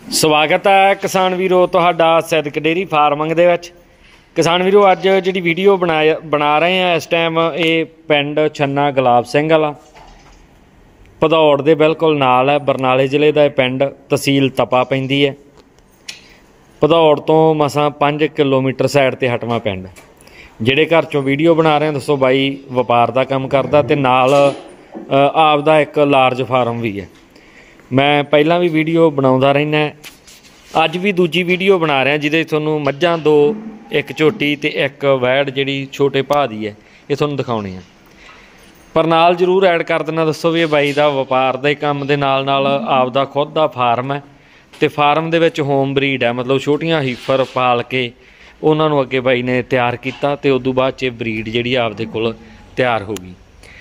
ਸਵਾਗਤ ਹੈ ਕਿਸਾਨ ਵੀਰੋ ਤੁਹਾਡਾ ਸਿੱਧਕ ਡੇਅਰੀ ਫਾਰਮਿੰਗ ਦੇ ਵਿੱਚ। ਕਿਸਾਨ ਵੀਰੋ ਅੱਜ ਜਿਹੜੀ ਵੀਡੀਓ ਬਣਾ ਰਹੇ ਹਾਂ ਇਸ ਟਾਈਮ ਇਹ ਪਿੰਡ ਛੰਨਾ ਗੁਲਾਬ ਸਿੰਘ ਵਾਲਾ ਭਦੌੜ ਦੇ ਬਿਲਕੁਲ ਨਾਲ ਹੈ। ਬਰਨਾਲੇ ਜ਼ਿਲ੍ਹੇ ਦਾ ਇਹ ਪਿੰਡ, ਤਹਿਸੀਲ ਤਪਾ ਪੈਂਦੀ ਹੈ। ਭਦੌੜ ਤੋਂ ਮਸਾਂ 5 ਕਿਲੋਮੀਟਰ ਸਾਈਡ ਤੇ ਹਟਵਾਂ ਪਿੰਡ। ਜਿਹੜੇ ਘਰ ਚੋਂ ਵੀਡੀਓ ਬਣਾ ਰਹੇ ਦੱਸੋ ਬਾਈ ਵਪਾਰ ਦਾ ਕੰਮ ਕਰਦਾ ਤੇ ਨਾਲ ਆਪਦਾ ਇੱਕ ਲਾਰਜ ਫਾਰਮ ਵੀ ਹੈ। मैं पहला भी वीडियो बनाता रहना, अज भी दूजी वीडियो बना रहा जिदे थोनों मझां दो, एक झोटी ते एक वैड़ जिहड़ी छोटे भाअ दी है, ये थोनों दिखाउणी है। पर नाल जरूर ऐड कर देना दसो भी बाई दा व्यापार दे काम दे नाल आपदा खुद दा फार्म है ते फार्म दे विच होम ब्रीड है, मतलब छोटियां हीफर पाल के उन्हां नूं अगे बाई ने तैयार कीता ते उदों बाद च ब्रीड जिहड़ी आपदे कोल तैयार हो गई।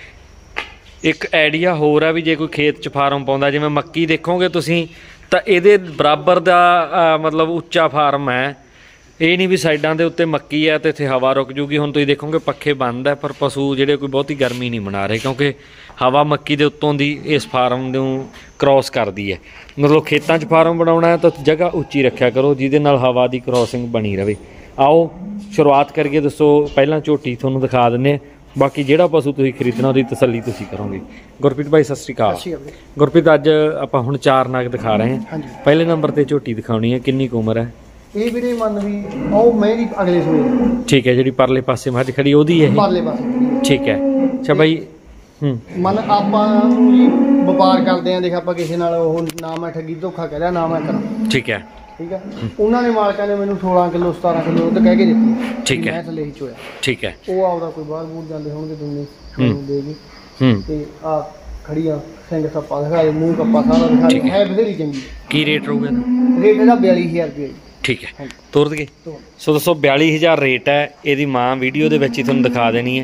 एक आइडिया होर है भी जे कोई खेत च फार्म पाउंदा जिवें मक्की देखोगे तुसीं तां इहदे बराबर दा मतलब उच्चा फार्म है। ये नहीं भी साइडां दे उत्ते मक्की है तो इत्थे हवा रुक जूगी। हुण तुसीं देखोगे पक्खे बंद है पर पशु जिहड़े कोई बहुती गर्मी नहीं मना रहे क्योंकि हवा मक्की दे उत्तों दी इस फार्म नूं क्रॉस करदी है। मतलब खेतां च फार्म बनाउणा है तो जगह उच्ची रखिया करो जिहदे नाल हवा दी क्रॉसिंग बनी रहे। आओ शुरुआत करिए। दसो पहलां झोटी तुहानूं दिखा दिंदे आ, बाकी जिहड़ा पशु तुसीं खरीदना उहदी तसल्ली तुसीं करोगे। गुरप्रीत भाई सत श्री अकाल। गुरप्रीत अज आपां हुण 4 नग दिखा रहे हैं। पहले नंबर ते झोटी दिखाउणी है, किन्नी कुछ उम्र है? ਇਹ ਵੀਰੇ ਮੰਨ ਵੀ ਉਹ ਮੇਰੀ ਅਗਲੇ ਸੂਏ। ठीक है, ਜਿਹੜੀ ਪਰਲੇ ਪਾਸੇ ਮੱਝ ਖੜੀ ਉਹਦੀ ਹੈ। ਪਰਲੇ ਪਾਸੇ ठीक है। ਅੱਛਾ ਬਾਈ ਮਨ ਆਪਾਂ ਨੂੰ ਜੀ ਵਪਾਰ ਕਰਦੇ ਆਂ, ਦੇਖ ਆਪਾਂ ਕਿਸੇ ਨਾਲ ਉਹ ਨਾ ਮੈਂ ਠੱਗੀ ਧੋਖਾ ਕਰਿਆ ਨਾ ਮੈਂ ਕਰਾਂ। ठीक है ਠੀਕ ਹੈ। ਉਹਨਾਂ ਨੇ ਮਾਲਕਾਂ ਨੇ ਮੈਨੂੰ 16 ਕਿਲੋ 17 ਕਿਲੋ ਦੁੱਧ ਕਹਿ ਕੇ ਦਿੱਤੀ। ठीक है ਮੈਂ ਥੱਲੇ ਹੀ ਚੋਇਆ। ठीक है। ਉਹ ਆਪਦਾ ਕੋਈ ਬਾਹਰ ਬੂਰ ਜਾਂਦੇ ਹੋਣਗੇ ਦੁਨੀਆ ਦੇਗੀ ਤੇ ਆ ਖੜੀਆਂ ਸਿੰਘ ਸੱਪਾ ਦਿਖਾਏ, ਮੂੰਹ ਕੱਪਾ ਸਾਰਾ ਦਿਖਾਏ, ਹੈ ਬਥੇਰੀ ਚੰਗੀ। ਕੀ ਰੇਟ ਰਹੂਗਾ ਰੇਟ ਇਹਦਾ 42000 ਰੁਪਏ। ठीक है, ਤੋਰ ਦਈਏ। ਸੋ ਦੱਸੋ 42000 ਰੇਟ ਹੈ। ਇਹਦੀ ਮਾਂ ਵੀਡੀਓ ਦੇ ਵਿੱਚ ਹੀ ਤੁਹਾਨੂੰ ਦਿਖਾ ਦੇਣੀ ਹੈ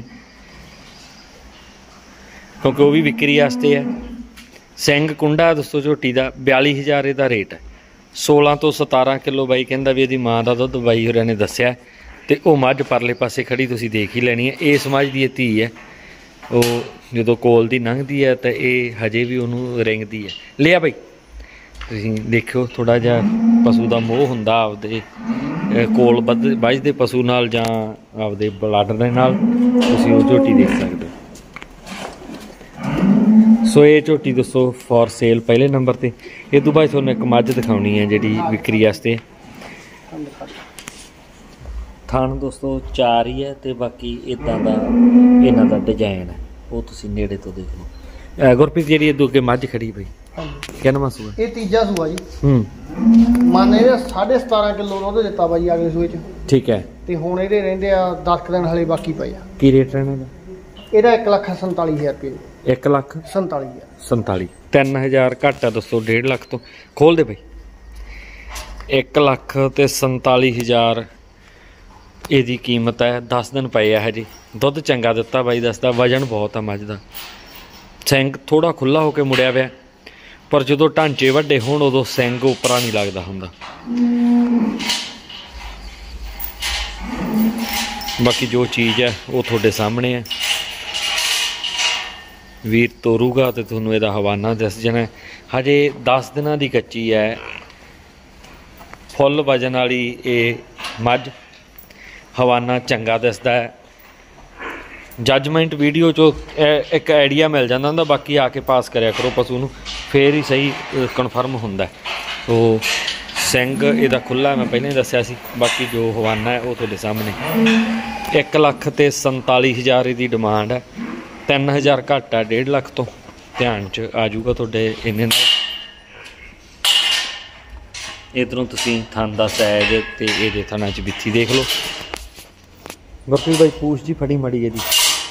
ਕਿਉਂਕਿ ਉਹ ਵੀ ਵਿਕਰੀ ਵਾਸਤੇ ਹੈ। ਸਿੰਘ ਕੁੰਡਾ ਦੋਸਤੋ ਝੋਟੀ ਦਾ 42000 ਇਹਦਾ ਰੇਟ ਹੈ। 16 ਤੋਂ 17 ਕਿਲੋ ਬਾਈ ਕਹਿੰਦਾ ਵੀ ਇਹਦੀ ਮਾਂ ਦਾ ਦੁੱਧ ਬਾਈ ਹੋਰਾਂ ਨੇ ਦੱਸਿਆ। ਤੇ ਉਹ ਮੱਝ ਪਰਲੇ ਪਾਸੇ ਖੜੀ ਤੁਸੀਂ ਦੇਖ ਹੀ ਲੈਣੀ ਹੈ। ਇਸ ਮੱਝ ਦੀ ਇਹ ਧੀ ਹੈ, ਉਹ ਜਦੋਂ ਕੋਲ ਦੀ ਲੰਘਦੀ ਹੈ ਤਾਂ ਇਹ ਹਜੇ ਵੀ ਉਹਨੂੰ ਰਿੰਗਦੀ ਹੈ। ਲਿਆ ਬਾਈ ਤੁਸੀਂ ਦੇਖਿਓ, ਥੋੜ੍ਹਾ ਜਿਹਾ ਪਸ਼ੂ ਦਾ ਮੋਹ ਹੁੰਦਾ ਆਪਦੇ ਕੋਲ ਵੱਜਦੇ ਪਸ਼ੂ ਨਾਲ ਜਾਂ ਆਪਦੇ ਬਲੱਡ ਦੇ ਨਾਲ, ਤੁਸੀਂ ਉਹ ਝੋਟੀ ਦੇਖ ਸਕਦੇ ਹੋ। ਸੋ ਇਹ ਝੋਟੀ ਦੱਸੋ ਫॉर ਸੇਲ ਪਹਿਲੇ ਨੰਬਰ ਤੇ। ਇਹ ਤੋਂ ਬਾਅਦ ਤੁਹਾਨੂੰ ਇੱਕ ਮੱਝ ਦਿਖਾਉਣੀ ਹੈ ਜਿਹੜੀ ਵਿਕਰੀ ਵਾਸਤੇ। ਥਣ ਦੋਸਤੋ 4 ਹੀ ਹੈ ਤੇ ਬਾਕੀ ਇਦਾਂ ਦਾ ਇਹਨਾਂ ਦਾ ਡਿਜ਼ਾਈਨ ਹੈ, ਉਹ ਤੁਸੀਂ ਨੇੜੇ ਤੋਂ ਦੇਖ ਲਓ। ਗੁਰਪ੍ਰੀਤ ਜਿਹੜੀ ਇਹ ਅੱਗੇ ਮੱਝ ਖੜੀ ਬਈ ਕਿੰਨਵਾਂ ਸੂਆ? ਇਹ ਤੀਜਾ ਸੂਆ ਜੀ। ਮੰਨ ਇਹਦਾ 17.5 ਕਿਲੋ ਦੁੱਧ ਦਿੱਤਾ ਬਾਈ ਅਗਲੇ ਸੂਏ ਚ। ਠੀਕ ਹੈ। ਤੇ ਹੁਣ ਇਹਦੇ ਰਹਿੰਦੇ ਆ 10 ਦਿਨ ਹਲੇ ਬਾਕੀ ਪਏ ਆ। ਕੀ ਰੇਟ ਰਹਿਣਾ ਇਹਦਾ? ਇਹਦਾ 1,47,000 ਰੁਪਏ। 1,47,000 3000 ਘੱਟ ਆ ਦੱਸੋ 1.5 ਲੱਖ ਤੋਂ। ਖੋਲ ਦੇ ਬਈ। 1,47,000 ਇਹਦੀ ਕੀਮਤ ਹੈ। 10 ਦਿਨ ਪਏ ਆ ਹਜੇ। ਦੁੱਧ ਚੰਗਾ ਦਿੱਤਾ ਬਾਈ ਦੱਸਦਾ, ਵਜਨ ਬਹੁਤ ਆ ਮੱਝ ਦਾ। ਸਿੰਘ ਥੋੜਾ ਖੁੱਲਾ ਹੋ ਕੇ ਮੁੜਿਆ ਪਿਆ ਪਰ ਜਦੋਂ ਢਾਂਚੇ ਵੱਡੇ ਹੋਣ ਉਦੋਂ ਸਿੰਘ ਉੱਪਰਾਂ ਨਹੀਂ ਲੱਗਦਾ ਹੁੰਦਾ। ਬਾਕੀ ਜੋ ਚੀਜ਼ ਹੈ ਉਹ ਤੁਹਾਡੇ ਸਾਹਮਣੇ ਹੈ। ਵੀਰ ਤੋਰੂਗਾ ਤੇ ਤੁਹਾਨੂੰ ਇਹਦਾ ਹਵਾਨਾ ਦੱਸ ਜਾਣਾ। ਹਜੇ 10 ਦਿਨਾਂ ਦੀ ਕੱਚੀ ਹੈ, ਫੁੱਲ ਵਜਨ ਵਾਲੀ ਇਹ ਮੱਝ। ਹਵਾਨਾ ਚੰਗਾ ਦਿਸਦਾ ਹੈ। ਜੱਜਮੈਂਟ ਵੀਡੀਓ 'ਚੋਂ ਇੱਕ ਆਈਡੀਆ ਮਿਲ ਜਾਂਦਾ ਹੁੰਦਾ, ਬਾਕੀ ਆ ਕੇ ਪਾਸ ਕਰਿਆ ਕਰੋ ਪਸ਼ੂ ਨੂੰ, ਫੇਰ ਹੀ ਸਹੀ ਕਨਫਰਮ ਹੁੰਦਾ। ਸੋ ਸਿੰਘ ਇਹਦਾ ਖੁੱਲ੍ਹਾ ਮੈਂ ਪਹਿਲਾਂ ਹੀ ਦੱਸਿਆ ਸੀ। ਬਾਕੀ ਜੋ ਹਵਾਨਾ ਹੈ ਉਹ ਤੁਹਾਡੇ ਸਾਹਮਣੇ। 1,47,000 ਇਹਦੀ ਡਿਮਾਂਡ ਹੈ। 3000 ਘੱਟ ਹੈ 1.5 ਲੱਖ ਤੋਂ। ਧਿਆਨ 'ਚ ਆ ਜਾਊਗਾ ਤੁਹਾਡੇ ਇੰਨੇ ਨਾਲ। ਇੱਧਰੋਂ ਤੁਸੀਂ ਥਣ ਦਾ ਸਾਈਜ਼ ਤੇ ਇਹਦੇ ਥਣਾਂ 'ਚ ਬਿੱਥੀ ਦੇਖ ਲਓ। ਗੁਰਪ੍ਰੀਤ ਬਾਈ ਪੂਛ ਜੀ ਫੜੀ ਮੜੀ ਇਹਦੀ।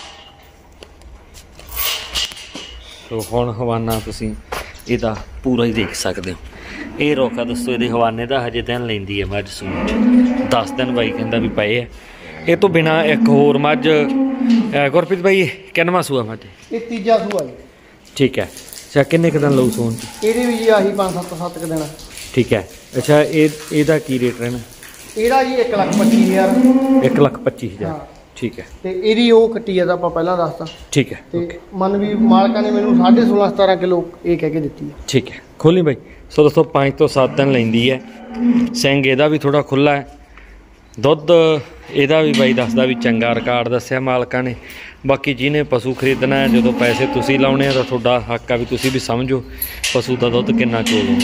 ਸੋ ਹੁਣ ਹਵਾਨਾ ਤੁਸੀਂ ਇਹਦਾ ਪੂਰਾ ਹੀ ਦੇਖ ਸਕਦੇ ਹੋ। ਇਹ ਰੋਕਾ ਦੱਸੋ ਇਹਦੇ ਹਵਾਨੇ ਦਾ ਹਜੇ ਦਿਨ ਲੈਂਦੀ ਹੈ ਮੱਝ ਸੂਣ 'ਚ। 10 ਦਿਨ ਬਾਈ ਕਹਿੰਦਾ ਵੀ ਪਏ ਆ। ਇਹ ਤੋਂ ਬਿਨਾਂ ਇੱਕ ਹੋਰ ਮੱਝ ਗੁਰਪ੍ਰੀਤ ਬਾਈ ਕਿੰਨਵਾਂ ਸੂਆ ਮੱਝ? ਇਹ ਤੀਜਾ ਸੂਆ ਜੀ। ਠੀਕ ਹੈ। ਅੱਛਾ ਕਿੰਨੇ ਕੁ ਦਿਨ ਲਊ ਸੂਣ 'ਚ? ਇਹਦੇ ਵੀ ਜੀ ਆਹੀ 5-7 ਕੁ ਦਿਨ। ਠੀਕ ਹੈ। ਅੱਛਾ ਇਹਦਾ ਕੀ ਰੇਟ ਰਹਿਣਾ? ਇਹਦਾ ਜੀ 1,25,000। 1,25,000 ਠੀਕ ਹੈ। ਤੇ ਇਹਦੀ ਉਹ ਕੱਟੀ ਆ ਤਾਂ ਆਪਾਂ ਪਹਿਲਾਂ ਦੱਸਤਾ। ਠੀਕ ਹੈ। ਤੇ ਮਨ ਵੀ ਮਾਲਕਾਂ ਨੇ ਮੈਨੂੰ 16.5 17 ਕਿਲੋ ਇਹ ਕਹਿ ਕੇ ਦਿੱਤੀ ਹੈ। ਠੀਕ ਹੈ। ਖੋਲੀ ਬਾਈ। ਸੋ ਦੋਸਤੋ 5 ਤੋਂ 7 ਦਿਨ ਲੈਂਦੀ ਹੈ। ਸਿੰਘ ਇਹਦਾ ਵੀ ਥੋੜਾ ਖੁੱਲਾ ਹੈ। ਦੁੱਧ ਇਹਦਾ ਵੀ ਬਾਈ ਦੱਸਦਾ ਵੀ ਚੰਗਾ ਰਿਕਾਰਡ ਦੱਸਿਆ ਮਾਲਕਾਂ ਨੇ। ਬਾਕੀ ਜਿਹਨੇ ਪਸ਼ੂ ਖਰੀਦਣਾ ਹੈ, ਜਦੋਂ ਪੈਸੇ ਤੁਸੀਂ ਲਾਉਣੇ ਆ ਤਾਂ ਤੁਹਾਡਾ ਹੱਕ ਆ ਵੀ ਤੁਸੀਂ ਵੀ ਸਮਝੋ ਪਸ਼ੂ ਦਾ ਦੁੱਧ ਕਿੰਨਾ ਚੋਲੋ।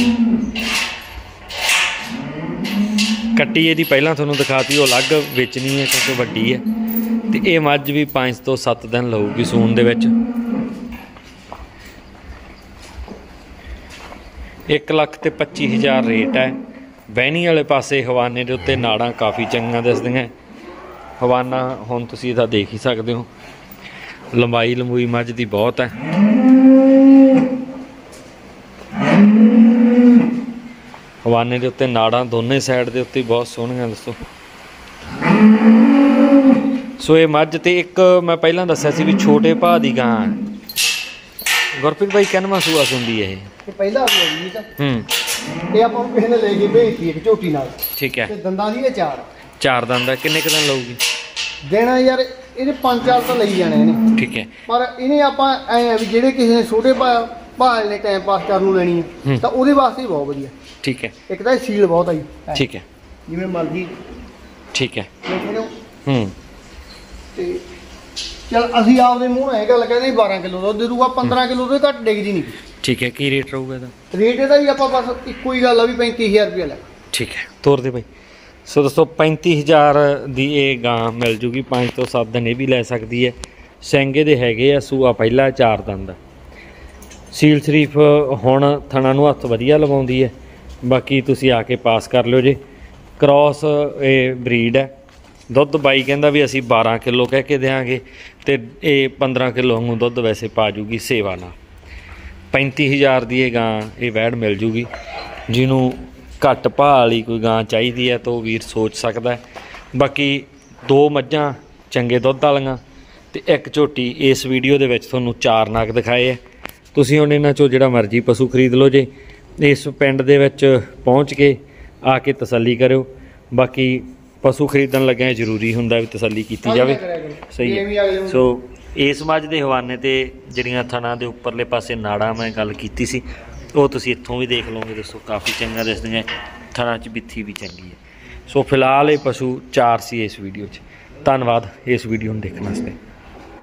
ਕੱਟੀ ਇਹਦੀ ਪਹਿਲਾਂ ਤੁਹਾਨੂੰ ਦਿਖਾਤੀ, ਉਹ ਅਲੱਗ ਵੇਚਣੀ ਹੈ ਕਿਉਂਕਿ ਵੱਡੀ ਹੈ। ਤੇ ਇਹ ਮੱਝ ਵੀ 5 ਤੋਂ 7 ਦਿਨ ਲਊਗੀ ਸੂਣ ਦੇ ਵਿੱਚ। 1,25,000 ਰੇਟ ਹੈ। ਬਹਿਣੀ ਵਾਲੇ ਪਾਸੇ ਹਵਾਨੇ ਦੇ ਉੱਤੇ ਨਾੜਾਂ ਕਾਫੀ ਚੰਗੀਆਂ ਦਿਸਦੀਆਂ। ਹਵਾਨਾ ਹੁਣ ਤੁਸੀਂ ਇਹਦਾ ਦੇਖ ਹੀ ਸਕਦੇ ਹੋ। ਲੰਬਾਈ ਲੰਬੂਈ ਮੱਝ ਦੀ ਬਹੁਤ ਹੈ। ਹਵਾਨੇ ਦੇ ਉੱਤੇ ਨਾੜਾਂ ਦੋਨੇ ਸਾਈਡ ਦੇ ਉੱਤੇ ਬਹੁਤ ਸੋਹਣੀਆਂ ਦੱਸੋ। ਸੋ ਇਹ ਮੱਝ ਤੇ ਇੱਕ ਮੈਂ ਪਹਿਲਾਂ ਦੱਸਿਆ ਸੀ ਵੀ ਛੋਟੇ ਭਾਅ ਦੀ ਗਾਂ। ਗੁਰਪ੍ਰੀਤ ਬਾਈ ਕਿੰਨਵਾਂ ਸੂਆ ਸੁਣਦੀ ਹੈ ਇਹ? ਪਹਿਲਾ ਜੀ ਤਾਂ ਇਹ ਆਪਾਂ ਨੂੰ ਕਿਸੇ ਨੇ ਲੈ ਕੇ ਭੇਜਤੀ ਇੱਕ ਝੋਟੀ ਨਾਲ। ਠੀਕ ਹੈ। ਤੇ ਦੰਦਾਂ ਦੀ ਇਹ 4 ਦੰਦ ਹੈ। ਕਿੰਨੇ ਕੁ ਦਿਨ ਲਊਗੀ? ਦੇਣਾ ਯਾਰ ਇਹਦੇ 5-4 ਤਾਂ ਲਈ ਜਾਣੇ ਇਹਨੇ। ਠੀਕ ਹੈ। ਪਰ ਇਹਨੇ ਆਪਾਂ ਐ ਵੀ ਜਿਹੜੇ ਕਿਸੇ ਨੇ ਛੋਟੇ ਭਾਅ ਨੇ ਟਾਈਮ ਪਾਸ ਕਰਨ ਨੂੰ ਲੈਣੀ ਹੈ ਤਾਂ ਉਹਦੇ ਵਾਸਤੇ ਬਹੁਤ ਵਧੀਆ। ਠੀਕ ਹੈ। ਇੱਕ ਤਾਂ ਸੀਲ ਬਹੁਤ ਆ ਜੀ। ਠੀਕ ਹੈ। ਜਿਵੇਂ ਮਰਜ਼ੀ। ਠੀਕ ਹੈ। ਤੇ ਚਲ ਅਸੀਂ ਆਪਦੇ ਮੂੰਹ ਨਾਲ ਇਹ ਗੱਲ ਕਹਿੰਦੇ 12 ਕਿਲੋ ਦੁੱਧ ਦੇ ਦੂਗਾ, 15 ਕਿਲੋ ਤੋਂ ਘੱਟ ਡਿੱਗਦੀ ਨਹੀਂ। ਠੀਕ ਹੈ। ਕੀ ਰੇਟ ਰਹੂਗਾ ਇਹਦਾ? ਰੇਟ ਇਹਦਾ ਹੀ ਆਪਾਂ ਬਸ ਇੱਕੋ ਹੀ ਗੱਲ ਆ ਵੀ 35,000 ਰੁਪਇਆ ਲੈ। ਠੀਕ ਹੈ। ਤੋਰ ਦੇ ਬਾਈ। ਸੋ ਦੋਸਤੋ 35,000 ਦੀ ਇਹ ਗਾਂ ਮਿਲ ਜੂਗੀ। 5 ਤੋਂ 7 ਦਿਨ ਇਹ ਵੀ ਲੈ ਸਕਦੀ ਹੈ। ਸਿੰਘੇ ਦੇ ਹੈਗੇ ਆ, ਸੂਆ ਪਹਿਲਾ 4 ਦੰਦ। ਸੀਲ ਸ਼ਰੀਫ ਹੁਣ ਥਣਾ ਨੂੰ ਹੱਥ ਵਧੀਆ ਲਵਾਉਂਦੀ ਹੈ। ਬਾਕੀ ਤੁਸੀਂ ਆ ਕੇ ਪਾਸ ਕਰ ਲਿਓ ਜੇ। ਕ੍ਰੋਸ ਇਹ ਬਰੀਡ ਹੈ। ਦੁੱਧ ਬਾਈ ਕਹਿੰਦਾ ਵੀ ਅਸੀਂ 12 ਕਿਲੋ ਕਹਿ ਕੇ ਦਿਆਂਗੇ ਤੇ ਇਹ 15 ਕਿਲੋ ਵਾਂਗੂ ਦੁੱਧ ਵੈਸੇ ਪਾ ਜੂਗੀ ਸੇਵਾ ਨਾਲ। 35,000 ਦੀ ਇਹ ਗਾਂ ਇਹ ਵੈੜ ਮਿਲ ਜੂਗੀ। ਜਿਹਨੂੰ ਘੱਟ ਭਾਅ ਵਾਲੀ ਕੋਈ ਗਾਂ ਚਾਹੀਦੀ ਹੈ ਤਾਂ ਉਹ ਵੀਰ ਸੋਚ ਸਕਦਾ ਹੈ। ਬਾਕੀ 2 ਮੱਝਾਂ ਚੰਗੇ ਦੁੱਧ ਵਾਲੀਆਂ ਤੇ ਇੱਕ ਝੋਟੀ ਇਸ ਵੀਡੀਓ ਦੇ ਵਿੱਚ ਤੁਹਾਨੂੰ 4 ਨਗ ਦਿਖਾਏ ਹੈ। ਤੁਸੀਂ ਹੁਣ ਇਹਨਾਂ 'ਚੋਂ ਜਿਹੜਾ ਮਰਜ਼ੀ ਪਸ਼ੂ ਖਰੀਦ ਲਓ ਜੇ। ਇਸ ਪਿੰਡ ਦੇ ਵਿੱਚ ਪਹੁੰਚ ਕੇ ਆ ਕੇ ਤਸੱਲੀ ਕਰਿਓ। ਬਾਕੀ ਪਸ਼ੂ ਖਰੀਦਣ ਲੱਗਿਆ ਜ਼ਰੂਰੀ ਹੁੰਦਾ ਵੀ ਤਸੱਲੀ ਕੀਤੀ ਜਾਵੇ। ਸਹੀ ਹੈ। ਸੋ ਇਸ ਮੱਝ ਦੇ ਹਵਾਨੇ ਤੇ ਜਿਹੜੀਆਂ ਥਣਾ ਦੇ ਉੱਪਰਲੇ ਪਾਸੇ ਨਾੜਾਂ ਮੈਂ ਗੱਲ ਕੀਤੀ ਸੀ ਉਹ ਤੁਸੀਂ ਇੱਥੋਂ ਵੀ ਦੇਖ ਲਓਗੇ। ਦੱਸੋ ਕਾਫੀ ਚੰਗਾ ਦਿਸਦੀਆਂ। ਥਣਾ 'ਚ ਬਿੱਥੀ ਵੀ ਚੰਗੀ ਹੈ। ਸੋ ਫਿਲਹਾਲ ਇਹ ਪਸ਼ੂ 4 ਸੀ ਇਸ ਵੀਡੀਓ 'ਚ। ਧੰਨਵਾਦ ਇਸ ਵੀਡੀਓ ਨੂੰ ਦੇਖਣ ਵਾਸਤੇ।